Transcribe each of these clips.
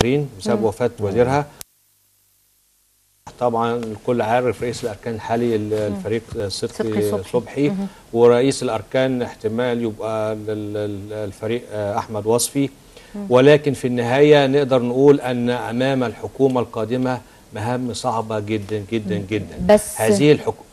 بسبب وفاة وزيرها. طبعا الكل عارف رئيس الاركان الحالي الفريق صدقي صبحي، ورئيس الاركان احتمال يبقى الفريق احمد وصفي. ولكن في النهايه نقدر نقول ان امام الحكومه القادمه مهام صعبه جدا جدا جدا. بس هذه الحكومه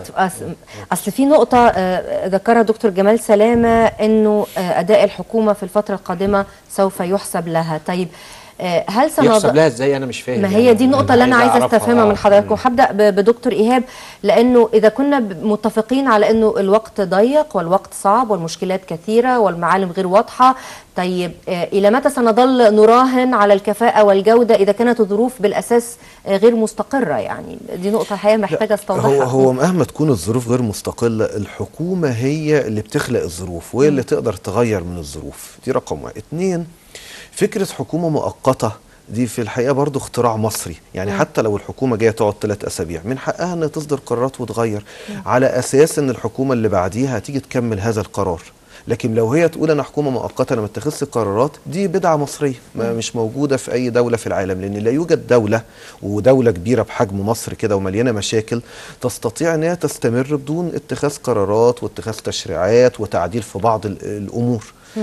اصل في نقطه ذكرها دكتور جمال سلامه، انه اداء الحكومه في الفتره القادمه سوف يحسب لها. طيب هل يحسب لها ازاي؟ انا مش فاهم. ما هي دي النقطه اللي انا عايزه استفهمها من حضرتك، وهبدا بدكتور ايهاب، لانه اذا كنا متفقين على انه الوقت ضيق والوقت صعب والمشكلات كثيره والمعالم غير واضحه، طيب الى متى سنظل نراهن على الكفاءه والجوده اذا كانت الظروف بالاساس غير مستقره؟ يعني دي نقطه الحقيقه محتاجه استوضحها. هو مهما تكون الظروف غير مستقله، الحكومه هي اللي بتخلق الظروف وهي اللي تقدر تغير من الظروف. دي رقم واحد. 2، فكرة حكومة مؤقتة دي في الحقيقة برضو اختراع مصري. يعني حتى لو الحكومة جاية تقعد 3 أسابيع من حقها أن تصدر قرارات وتغير على أساس أن الحكومة اللي بعديها هتيجي تكمل هذا القرار. لكن لو هي تقول أنا حكومة مؤقتة أنا ما اتخذش قرارات، دي بدعة مصرية مش موجودة في أي دولة في العالم، لأن لا يوجد دولة، ودولة كبيرة بحجم مصر كده ومليانة مشاكل، تستطيع أنها تستمر بدون اتخاذ قرارات واتخاذ تشريعات وتعديل في بعض الأمور.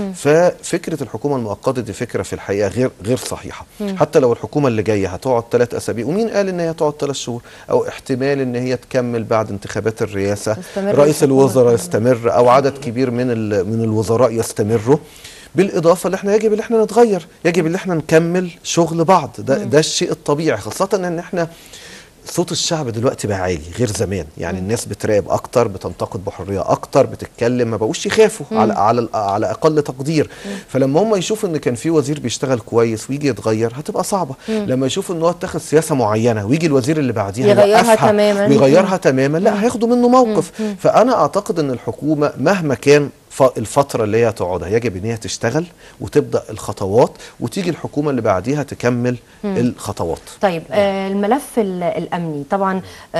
ففكره الحكومه المؤقته دي فكره في الحقيقه غير صحيحه. حتى لو الحكومه اللي جايه هتقعد 3 أسابيع، ومين قال ان هي هتقعد 3 شهور؟ او احتمال ان هي تكمل بعد انتخابات الرئاسه، رئيس الوزراء يستمر او عدد كبير من الوزراء يستمروا. بالاضافه اللي احنا يجب ان احنا نتغير، يجب ان احنا نكمل شغل بعض. ده الشيء الطبيعي، خاصه ان احنا صوت الشعب دلوقتي بقى عالي غير زمان. يعني الناس بتراقب اكتر، بتنتقد بحريه اكتر، بتتكلم، ما بقوش يخافوا على اقل تقدير. فلما هم يشوفوا ان كان في وزير بيشتغل كويس ويجي يتغير هتبقى صعبه. لما يشوفوا ان هو اتخذ سياسه معينه ويجي الوزير اللي بعديها يغيرها تماما ويغيرها تماما، لا هياخدوا منه موقف. فانا اعتقد ان الحكومه مهما كان الفترة اللي هي تقعدها يجب ان هي تشتغل وتبدأ الخطوات، وتيجي الحكومة اللي بعديها تكمل الخطوات. طيب الملف الأمني طبعا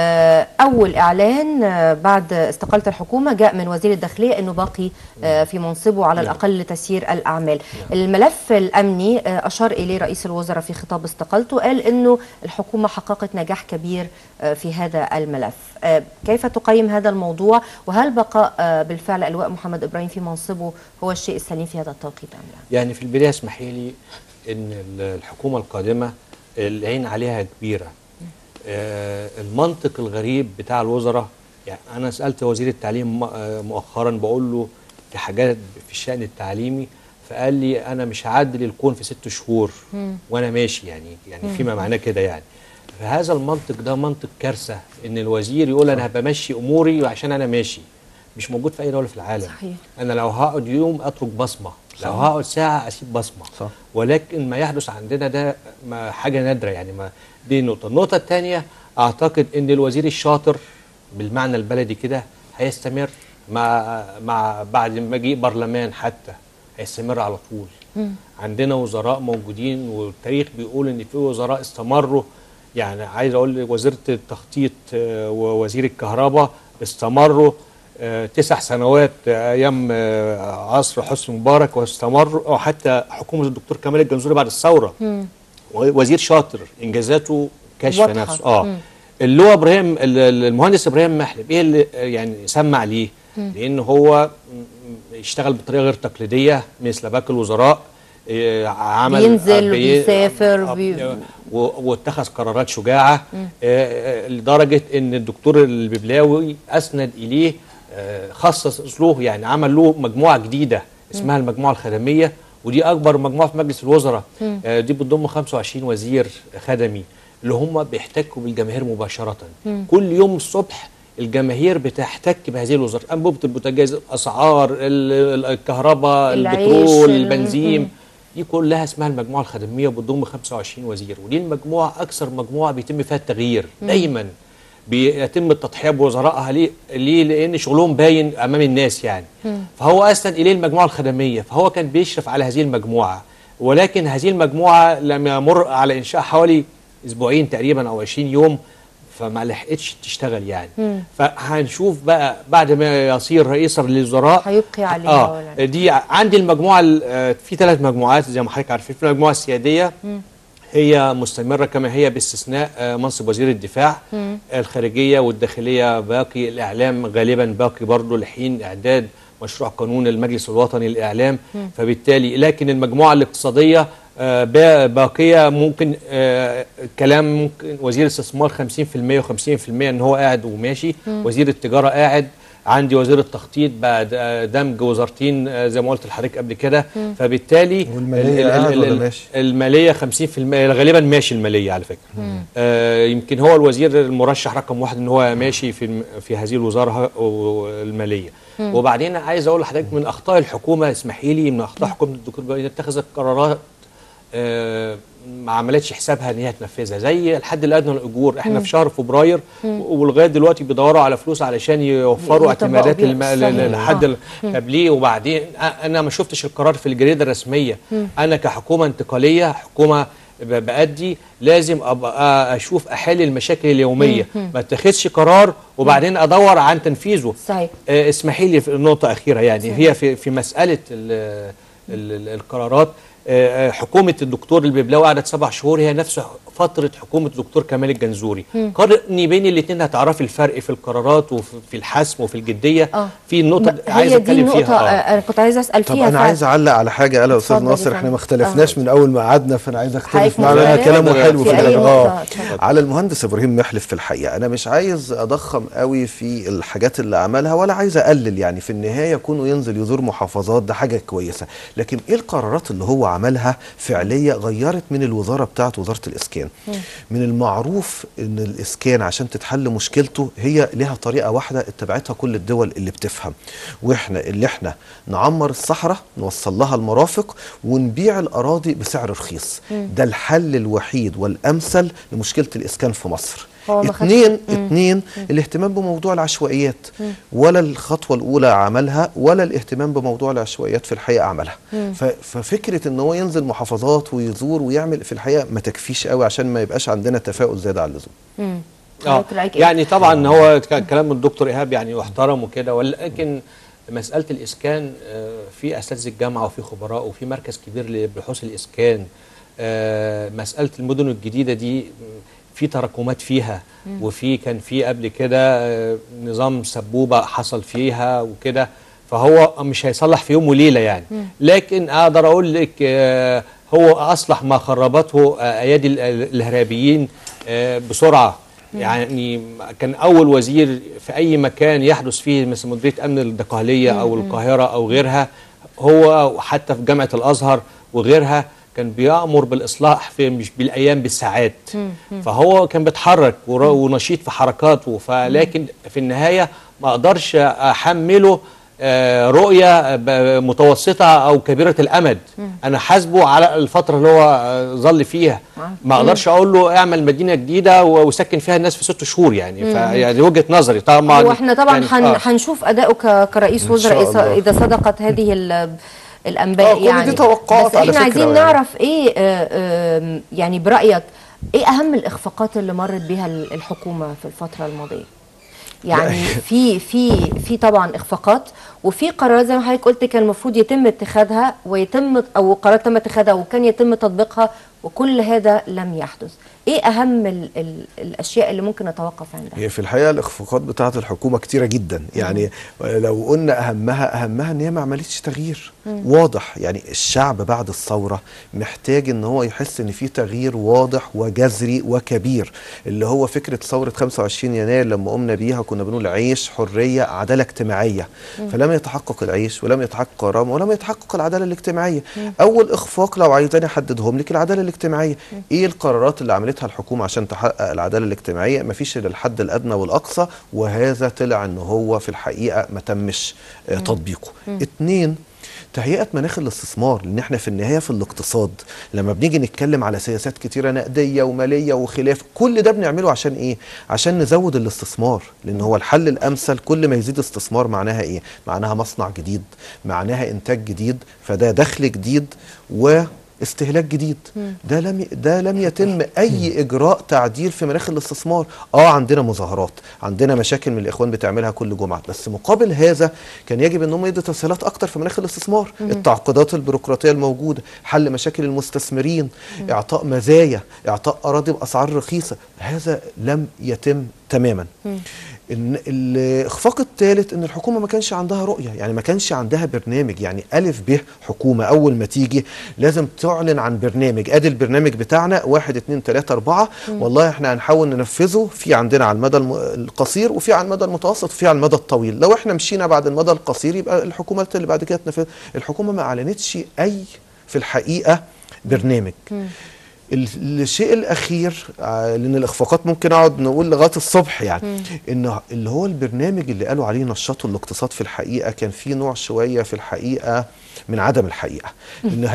أول إعلان بعد استقالة الحكومة جاء من وزير الداخلية أنه باقي في منصبه على الأقل لتسيير الأعمال. الملف الأمني أشار إليه رئيس الوزراء في خطاب استقالته، قال أنه الحكومة حققت نجاح كبير في هذا الملف. كيف تقيم هذا الموضوع؟ وهل بقاء بالفعل اللواء محمد إبراهيم في منصبه هو الشيء السليم في هذا التوقيت أم لا؟ يعني في البداية اسمحي لي أن الحكومة القادمة العين عليها كبيرة. المنطق الغريب بتاع الوزراء، يعني أنا سألت وزير التعليم مؤخرا بقول له في حاجات في الشأن التعليمي، فقال لي أنا مش هعدل الكون في 6 شهور وأنا ماشي، يعني فيما معناه كده. يعني فهذا المنطق ده منطق كارثة، ان الوزير يقول انا هبمشي اموري عشان انا ماشي. مش موجود في اي دوله في العالم. صحيح. انا لو هقعد يوم اترك بصمه، لو هقعد ساعه اسيب بصمه. صح. ولكن ما يحدث عندنا ده حاجه نادره. يعني دي نقطه. النقطه الثانيه، اعتقد ان الوزير الشاطر بالمعنى البلدي كده هيستمر مع بعد ما يجي برلمان، حتى هيستمر على طول. عندنا وزراء موجودين، والتاريخ بيقول ان في وزراء استمروا. يعني عايز اقول وزيره التخطيط ووزير الكهرباء استمروا 9 سنوات ايام عصر حسني مبارك، واستمروا، او حتى حكومه الدكتور كمال الجنزوري بعد الثوره. وزير شاطر انجازاته كاشفه نفسه. اللواء ابراهيم، المهندس ابراهيم محلب، ايه اللي يعني سمع ليه؟ لان هو اشتغل بطريقه غير تقليديه مثل باقي الوزراء. عمل بينزل وبيسافر واتخذ قرارات شجاعه، لدرجه ان الدكتور الببلاوي اسند اليه، خصص له، يعني عمل له مجموعه جديده اسمها المجموعه الخدميه، ودي اكبر مجموعه في مجلس الوزراء. دي بتضم 25 وزير خدمي اللي هم بيحتكوا بالجماهير مباشره. كل يوم الصبح الجماهير بتحتك بهذه الوزارات، انبوبه البوتاجاز، الاسعار، الكهرباء، البترول، البنزين. دي كلها اسمها المجموعه الخدميه، وبتضم 25 وزير. ودي المجموعه اكثر مجموعه بيتم فيها التغيير. دايما بيتم التضحيه بوزرائها. ليه؟ لان شغلهم باين امام الناس يعني. فهو اسند اليه المجموعه الخدميه، فهو كان بيشرف على هذه المجموعه. ولكن هذه المجموعه لم يمر على انشاء حوالي اسبوعين تقريبا او 20 يوم، فما لحقتش تشتغل يعني. فهنشوف بقى بعد ما يصير رئيسا للوزراء هيبقي عليها دي عندي المجموعه في 3 مجموعات زي ما حضرتك عارفين. في المجموعه السياديه هي مستمرة كما هي باستثناء منصب وزير الدفاع. الخارجية والداخلية باقي، الإعلام غالبا باقي برضه لحين إعداد مشروع قانون المجلس الوطني للإعلام. فبالتالي لكن المجموعة الاقتصادية باقية. ممكن كلام ممكن وزير الاستثمار 50% و50% ان هو قاعد وماشي. وزير التجارة قاعد. عندي وزير التخطيط بعد دمج وزارتين زي ما قلت لحضرتك قبل كده. فبالتالي المالية 50% غالبا ماشي المالية على فكرة. يمكن هو الوزير المرشح رقم 1 ان هو ماشي في هذه الوزارة المالية. وبعدين عايز اقول لحضرتك من اخطاء الحكومة، اسمحي لي، من اخطاء حكومة الدكتور اتخذت قرارات ما عملتش حسابها ان هي تنفذها، زي الحد الادنى للاجور. احنا في شهر فبراير ولغايه دلوقتي بيدوروا على فلوس علشان يوفروا اعتمادات لحد قبليه. وبعدين انا ما شفتش القرار في الجريده الرسميه. انا كحكومه انتقاليه، حكومه بأدي، لازم ابقى اشوف احل المشاكل اليوميه، ما اتخذش قرار وبعدين ادور عن تنفيذه. صحيح. اسمحي لي في نقطه اخيره، يعني صحيح. هي في مساله القرارات. حكومة الدكتور الببلاوي قعدت 7 شهور، هي نفس فترة حكومة الدكتور كمال الجنزوري. قارني بين الاثنين هتعرفي الفرق في القرارات وفي الحسم وفي الجدية. في النقطة عايز اتكلم فيها. انا كنت عايز اسال فيها. طب انا عايز اعلق على حاجة قالها استاذ ناصر. احنا ما اختلفناش من اول ما قعدنا، فانا عايز اختلف معاه. كلامه حلو في على المهندس ابراهيم محلف. في الحقيقة انا مش عايز اضخم قوي في الحاجات اللي عملها ولا عايز اقلل، يعني في النهاية كونه ينزل يزور محافظات ده حاجة كويسة، لكن ايه القرارات اللي هو عملها فعلية غيرت من الوزارة بتاعت وزارة الإسكان؟ من المعروف ان الإسكان عشان تتحل مشكلته هي لها طريقة واحدة اتبعتها كل الدول اللي بتفهم، واحنا اللي احنا نعمر الصحراء، نوصل لها المرافق، ونبيع الأراضي بسعر رخيص. ده الحل الوحيد والأمثل لمشكلة الإسكان في مصر. اتنين الاهتمام بموضوع العشوائيات، ولا الخطوة الأولى عملها ولا الاهتمام بموضوع العشوائيات في الحقيقة عملها. ففكرة ان هو ينزل محافظات ويزور ويعمل في الحقيقة ما تكفيش قوي عشان ما يبقاش عندنا تفاؤل زيادة عن اللزوم. يعني طبعا هو كلام الدكتور إيهاب يعني يحترم وكده، ولكن مسألة الإسكان في أساتذة الجامعة وفي خبراء وفي مركز كبير لبحوث الإسكان. مسألة المدن الجديدة دي في تراكمات فيها، وفي كان في قبل كده نظام سبوبة حصل فيها وكده، فهو مش هيصلح في يوم وليلة يعني. لكن أقدر أقول لك هو أصلح ما خربته أيادي الإرهابيين بسرعة. يعني كان أول وزير في أي مكان يحدث فيه مثل مديرية أمن الدقهلية أو القاهرة أو غيرها، هو حتى في جامعة الأزهر وغيرها كان بيأمر بالإصلاح مش بالأيام بالساعات. فهو كان بيتحرك ونشيط في حركاته. فلكن في النهاية ما أقدرش أحمله رؤية متوسطة أو كبيرة الأمد. أنا حاسبه على الفترة اللي هو ظل فيها. ما أقدرش أقول له اعمل مدينة جديدة وسكن فيها الناس في 6 شهور يعني. فيعني وجهة نظري طبعا. وإحنا طبعا هنشوف أداؤه كرئيس وزراء إذا صدقت هذه الأنباء يعني. دي توقعات. بس احنا عايزين نعرف ايه يعني برأيك ايه أهم الإخفاقات اللي مرت بها الحكومة في الفترة الماضية؟ يعني في طبعا إخفاقات، وفي قرارات زي ما حضرتك قلت كان المفروض يتم اتخاذها او قرارات تم اتخاذها وكان يتم تطبيقها، وكل هذا لم يحدث. ايه اهم الاشياء اللي ممكن نتوقف عندها؟ هي في الحقيقه الاخفاقات بتاعه الحكومه كتيره جدا يعني. لو قلنا اهمها ان هي ما عملتش تغيير واضح. يعني الشعب بعد الثوره محتاج ان هو يحس ان في تغيير واضح وجذري وكبير، اللي هو فكره ثوره 25 يناير لما قمنا بيها كنا بنقول عيش، حريه، عداله اجتماعيه. فلم يتحقق العيش ولم يتحقق الكرامه ولم يتحقق العداله الاجتماعيه. اول اخفاق لو عايزاني احددهم لك العداله الاجتماعيه. ايه القرارات اللي عملتها الحكومة عشان تحقق العدالة الاجتماعية؟ مفيش إلا الحد الأدنى والأقصى، وهذا طلع إن هو في الحقيقة ما تمش تطبيقه. 2 تهيئة مناخ الاستثمار، لأن احنا في النهاية في الاقتصاد لما بنيجي نتكلم على سياسات كتيرة نقدية ومالية وخلاف، كل ده بنعمله عشان ايه؟ عشان نزود الاستثمار، لأن هو الحل الأمثل. كل ما يزيد استثمار معناها ايه؟ معناها مصنع جديد، معناها إنتاج جديد، فده دخل جديد استهلاك جديد. ده لم يتم اي اجراء تعديل في مناخ الاستثمار. عندنا مظاهرات، عندنا مشاكل من الاخوان بتعملها كل جمعه، بس مقابل هذا كان يجب ان هم يدوا تسهيلات اكتر في مناخ الاستثمار. التعقيدات البيروقراطيه الموجوده، حل مشاكل المستثمرين، اعطاء مزايا، اعطاء اراضي باسعار رخيصه، هذا لم يتم تماما. إن الإخفاق الثالث إن الحكومة ما كانش عندها رؤية، يعني ما كانش عندها برنامج. يعني ألف ب حكومة أول ما تيجي لازم تعلن عن برنامج، أدي البرنامج بتاعنا 1 2 3 4 والله إحنا هنحاول ننفذه، في عندنا على المدى القصير وفي على المدى المتوسط وفي على المدى الطويل. لو إحنا مشينا بعد المدى القصير يبقى الحكومات اللي بعد كده تنفذ. الحكومة ما أعلنتش أي في الحقيقة برنامج. الشيء الاخير، لان الاخفاقات ممكن اقعد نقول لغايه الصبح يعني، ان اللي هو البرنامج اللي قالوا عليه نشطوا الاقتصاد، في الحقيقه كان في نوع شويه في الحقيقه من عدم الحقيقه. ان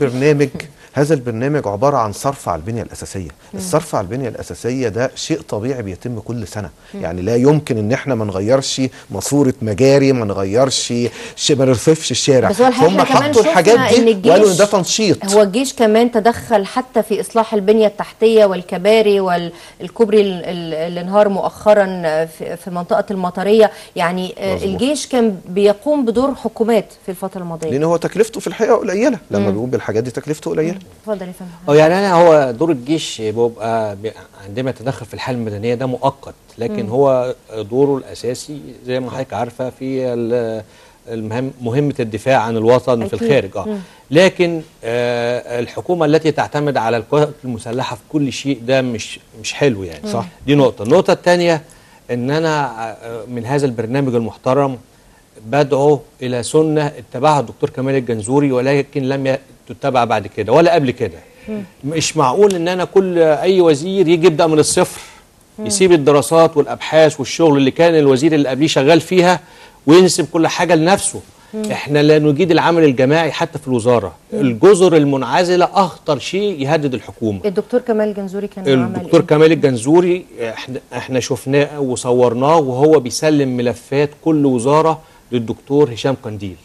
هذا البرنامج عباره عن صرف على البنيه الاساسيه. الصرف على البنيه الاساسيه ده شيء طبيعي بيتم كل سنه، يعني لا يمكن ان احنا ما نغيرش ماسوره مجاري، ما نغيرش ما نرصفش الشارع. بس هو هم حطوا الحاجات دي وقالوا ان ده تنشيط. هو الجيش كمان تدخل حتى في اصلاح البنيه التحتيه والكباري والكوبري اللي انهار مؤخرا في منطقه المطريه، يعني مظبوط. الجيش كان بيقوم بدور حكومات في الفتره الماضيه، لان هو تكلفته في الحقيقه قليله. لما بيقوم بالحاجات دي تكلفته قليله. اتفضل يا فندم. يعني هو دور الجيش بيبقى عندما يتدخل في الحاله المدنيه ده مؤقت، لكن هو دوره الاساسي زي ما حضرتك عارفه في مهمه الدفاع عن الوطن أكيد. في الخارج. لكن الحكومه التي تعتمد على القوات المسلحه في كل شيء ده مش حلو يعني. صح. دي نقطه. النقطه الثانيه ان انا من هذا البرنامج المحترم بدعو الى سنه اتبعها الدكتور كمال الجنزوري، ولكن لم تتبع بعد كده ولا قبل كده. مش معقول ان انا كل اي وزير يجي يبدا من الصفر، يسيب الدراسات والابحاث والشغل اللي كان الوزير اللي قبليه شغال فيها وينسب كل حاجه لنفسه. احنا لا نجيد العمل الجماعي حتى في الوزاره. الجزر المنعزله اخطر شيء يهدد الحكومه. الدكتور كمال الجنزوري كان عمل الدكتور كمال الجنزوري احنا شفناه وصورناه وهو بيسلم ملفات كل وزاره للدكتور هشام قنديل.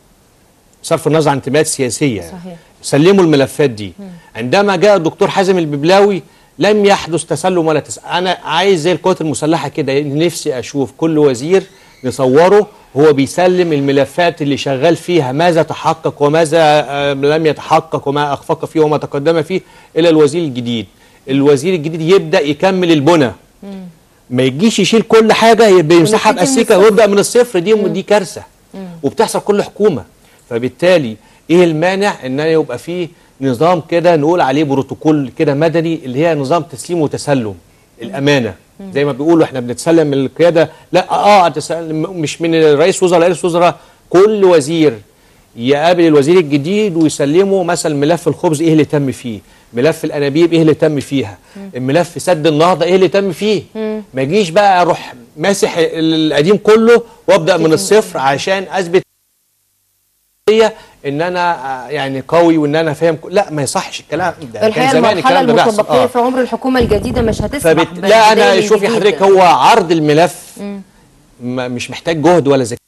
صرف النظر عن انتماءات سياسيه. صحيح. سلموا الملفات دي. عندما جاء الدكتور حازم الببلاوي لم يحدث تسلم ولا انا عايز زي القوات المسلحه كده، نفسي اشوف كل وزير نصوره هو بيسلم الملفات اللي شغال فيها، ماذا تحقق وماذا لم يتحقق وما اخفق فيه وما تقدم فيه، الى الوزير الجديد. الوزير الجديد يبدا يكمل البنى، ما يجيش يشيل كل حاجه بيمسحها بأسيكة ويبدا من الصفر. دي كارثه وبتحصل كل حكومه. فبالتالي ايه المانع ان يبقى فيه نظام كده نقول عليه بروتوكول كده مدني، اللي هي نظام تسليم وتسلم الامانه. زي ما بيقولوا احنا بنتسلم من القياده، لا مش من رئيس وزراء لرئيس وزراء، كل وزير يقابل الوزير الجديد ويسلمه مثلا ملف الخبز ايه اللي تم فيه، ملف الانابيب ايه اللي تم فيها، الملف سد النهضه ايه اللي تم فيه. ما يجيش بقى اروح ماسح القديم كله وابدا من الصفر عشان اثبت ان انا يعني قوي وان انا فاهم. لا ما يصحش الكلام ده. الحقيقه المرحله المتبقيه في عمر الحكومه الجديده مش هتسمح لا انا شوفي حضرتك، هو عرض الملف مش محتاج جهد ولا ذكاء.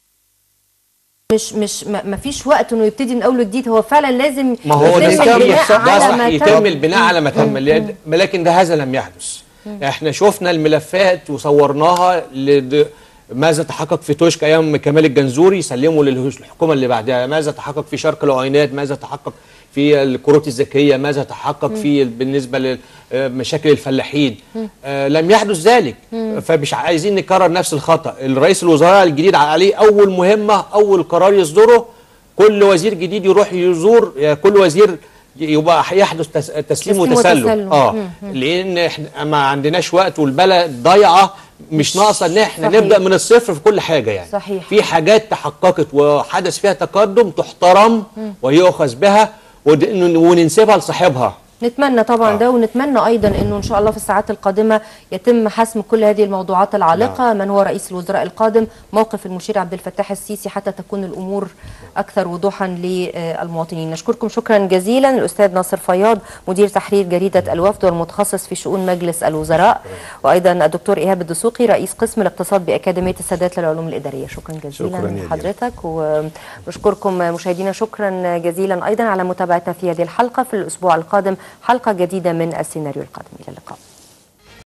ما فيش وقت انه يبتدي من اول وجديد، هو فعلا لازم ما هو يتم البناء على ما تم، لكن ده هذا لم يحدث. احنا شفنا الملفات وصورناها ماذا تحقق في توشك ايام كمال الجنزوري سلموا للحكومه اللي بعدها، ماذا تحقق في شرق العوينات، ماذا تحقق في الكروت الذكيه، ماذا تحقق في بالنسبه لمشاكل الفلاحين. لم يحدث ذلك. فمش عايزين نكرر نفس الخطا. الرئيس الوزراء الجديد عليه اول مهمه، اول قرار يصدره كل وزير جديد يروح يزور، كل وزير يبقى يحدث تسليم وتسلم. لان احنا ما عندناش وقت والبلد ضايعه، مش ناقصه ان احنا نبدا من الصفر في كل حاجه يعني. صحيح. في حاجات تحققت وحدث فيها تقدم تحترم ويؤخذ بها وننسبها لصاحبها. نتمنى طبعا ده، ونتمنى ايضا انه ان شاء الله في الساعات القادمه يتم حسم كل هذه الموضوعات العالقه. من هو رئيس الوزراء القادم، موقف المشير عبد الفتاح السيسي، حتى تكون الامور اكثر وضوحا للمواطنين. نشكركم شكرا جزيلا الاستاذ ناصر فياض مدير تحرير جريده الوفد والمتخصص في شؤون مجلس الوزراء، وايضا الدكتور ايهاب الدسوقي رئيس قسم الاقتصاد باكاديميه السادات للعلوم الاداريه. شكرا جزيلا لحضرتك، ونشكركم مشاهدينا شكرا جزيلا ايضا على متابعتنا في هذه الحلقه. في الاسبوع القادم حلقه جديده من السيناريو القادم. الى اللقاء.